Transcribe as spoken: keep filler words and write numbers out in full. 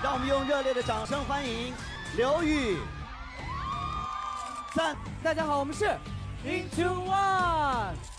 让我们用热烈的掌声欢迎刘宇。三， 大家好，我们是 INTO 一。